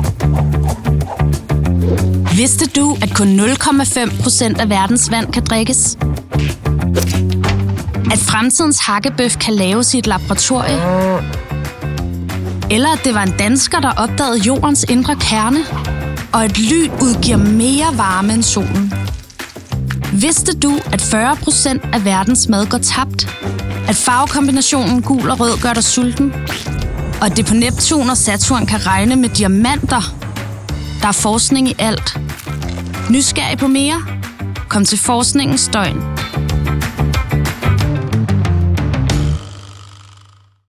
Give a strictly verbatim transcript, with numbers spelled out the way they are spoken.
Vidste du, at kun nul komma fem procent af verdens vand kan drikkes? At fremtidens hakkebøf kan laves i et laboratorie? Eller at det var en dansker, der opdagede jordens indre kerne? Og at lyn udgiver mere varme end solen? Vidste du, at fyrre procent af verdens mad går tabt? At farvekombinationen gul og rød gør dig sulten? Og at det på Neptun og Saturn kan regne med diamanter? Der er forskning i alt. Nysgerrig på mere? Kom til forskningens døgn.